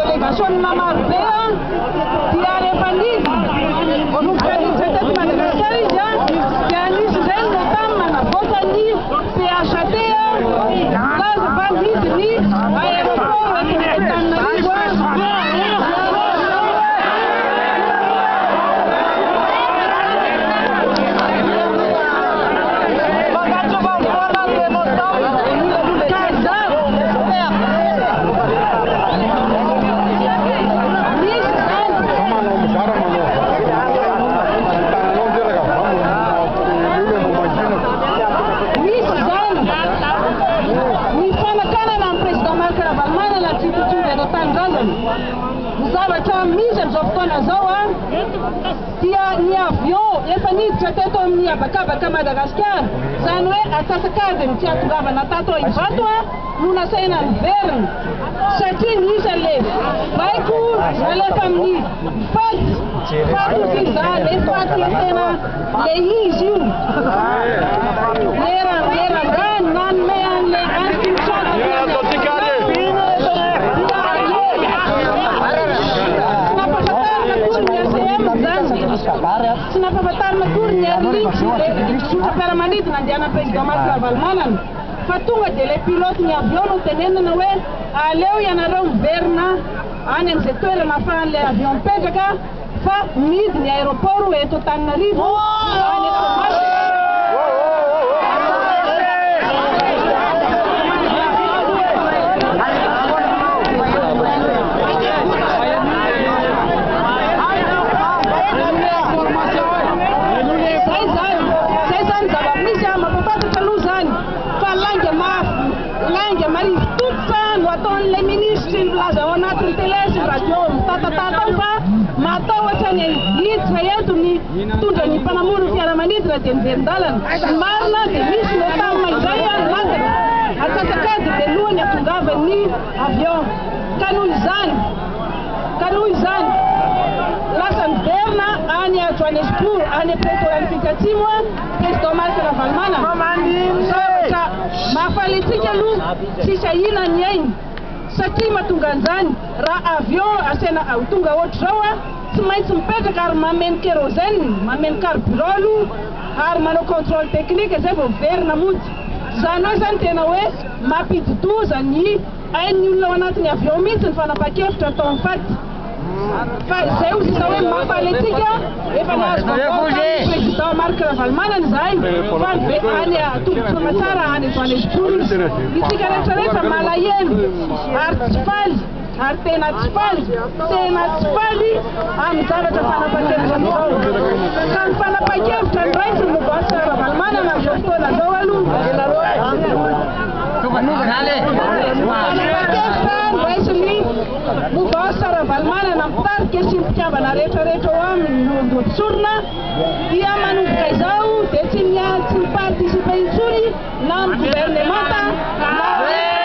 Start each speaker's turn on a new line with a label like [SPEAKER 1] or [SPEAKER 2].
[SPEAKER 1] délégation marocain dia rehefa nisy vonomboka nisy teto Madagasikara izy dia nisy zay no tamin'ny manavoaka ny PHT laza fa nisy ny aéroport eto Antananarivo zavatra misy am'izao fotoana zao dia ny avion efa niditra teto amin'ny habakabaka Madagasikara zany hoe atsasakadiny tsy atongavana tato Ivato no nasaina miverina satria nisy le baiko nalefa amin'ny faty iza le faty tena le izy io leran-drano nanome an'le tsy nampahafantarina akory ny sotra-piaramanidina andehanan'ny président Marc Ravalomanana fa tonga dia le pilote ny avion no tenenana hoe aleo ianareo miverina any amin'izay toerana ahafahan'le avion mipetraka fa midy ny aéroport eto Antananarivo any le ministri milaza ao anatin'ny télé sy radio mitatata fa matahotra ny hiditra eto ny mitondra ny mpanamory ny fiaramanidina dia miverin-dalana marina dia misy le tamina izay latana atsasakady dia lohany atongavan'ny avion ka noho izany lasa miverina any a Johannesburg any Pretoria Atsimo président Marc Ravalomanana zavatra mahafalitsika aloha tsisy ahina ny ainy satria mahatonga an'izany raha avion asena tonga ohatra zao tsy maintsy mipetraka ary mameno kérosène mameno carburant ary manao contrôle technique zay vao verina mody zany hoe zany tena hoe mampididoza ny ain'ny olona ao anatin'ny avion mihitsy ny fanapa-kevitra atao mifaty fa zay ho sisa hoe mampaletsika efa nahazo président Marc Ravalomanana zay fa any tombontsoana tsara any Johannesburg itsika rehetrarehetra malahelo ary tsy faly ary tena tsy faly amin'ny zavatra fanapa-kevitra zao ka ny fanapa-kevitra ny raisy ny boss Ravalomanana amin'izao fotoana zao aloha raisiny boss Ravalomanana mitarika sy mpitiavana rehetrarehetra ao amin'ny ondotsorona dia manomboka izao dia tsy mipartisipe intsony na amin'ny gouvernemanta